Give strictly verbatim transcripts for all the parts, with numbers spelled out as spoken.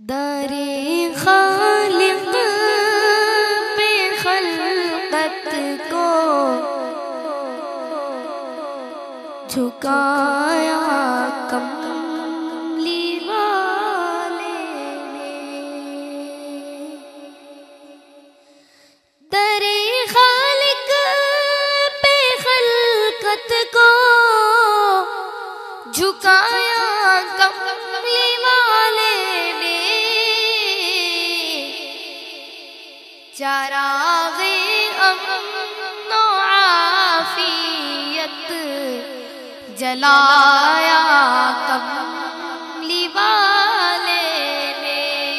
درِ خالق پہ خلقت کو جھکایا کملی والے نے، درِ خالق پہ خلقت کو جھکایا کملی والے نے، چراغ امن و عافیت جلایا کملی والے نے،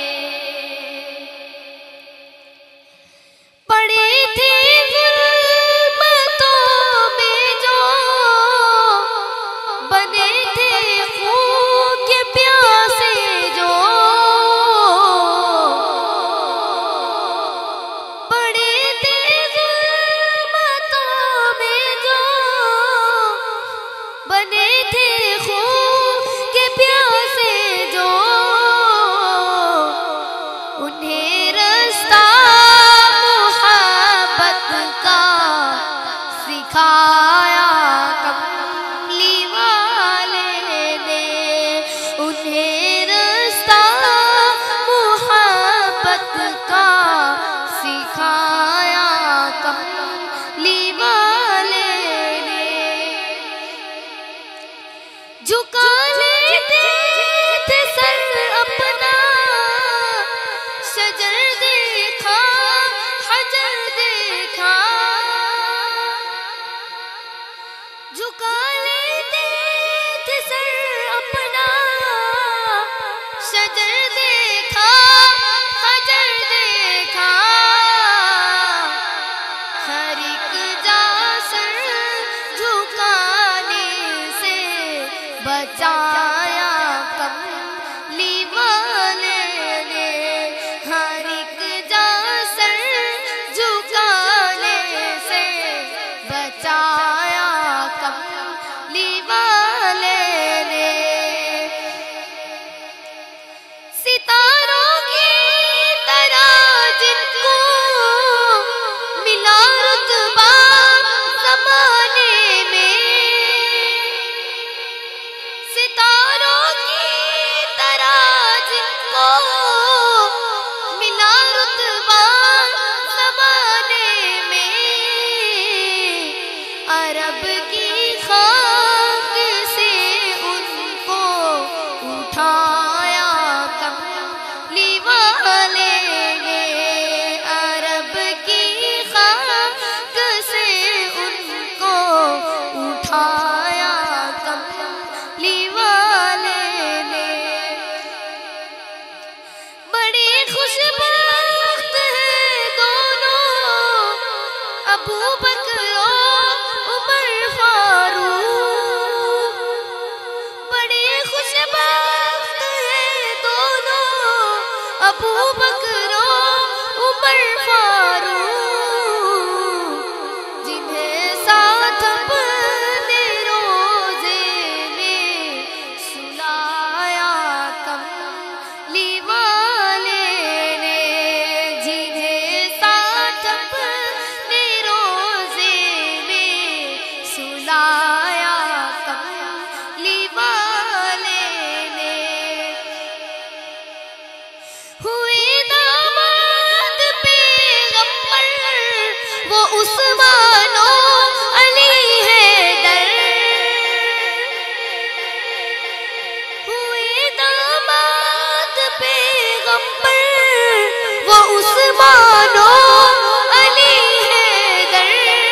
پڑے تھے ظلمتوں میں جو بنے تھے خون کے پیاسے جو، پڑے تھے ظلمتوں میں جو بنے تھے خون کے پیاسے جو، انہیں رستہ محبت کا سکھایا کملی والے نے، انہیں رستہ محبت کا سکھایا کملی والے نے، جھکا لیتے تھے سر اپنا، شجر دیکھا حجر دیکھا، جھکا لیتے تھے سر اپنا، شجر دیکھا حجر دیکھا، ہر ایک جا سر جھکانے سے بچایا کملی والے نے، ہر ایک جا سر جھکانے سے بچایا کملی والے نے، ستاروں کی طرح جن کو ملا رتبہ زمانے میں، ستاروں کی طرح جن کو ملا رتبہ زمانے میں، عرب کی خاک سے ان کو اٹھایا کملی والے نے، عرب کی خاک سے ان کو اٹھایا کملی والے نے، بڑے خوش بخت ہیں دونوں ابو بکر و عمر فاروق، بڑے خوش بخت ہیں دونوں ابو بکر و عمر فاروق، جنہیں ساتھ اپنے روزے میں سلایا کملی والے نے، جنہیں ساتھ اپنے روزے میں سلایا کملی والے نے، ہوئے داماد پیغمبر وہ عثمان و علی حیدر، ہوئے داماد پیغمبر وہ عثمان و علی حیدر،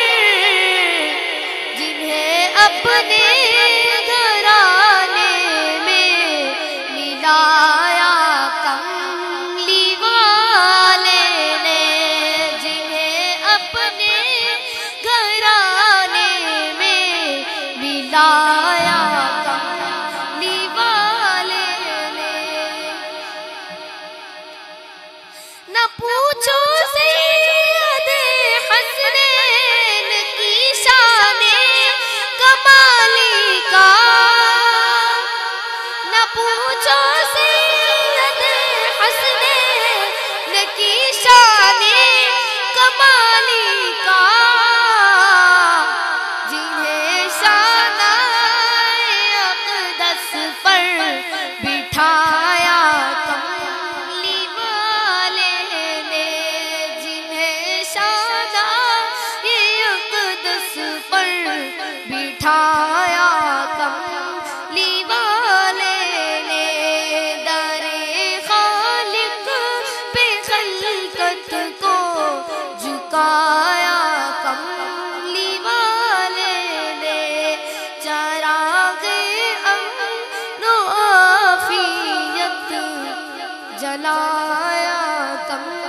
جنہیں اپنے گھرانے میں ملایا کملی والے نے، جنہیں اپنے گھرانے میں ملایا کملی والے نے، نہ پوچھو سے جلایا کم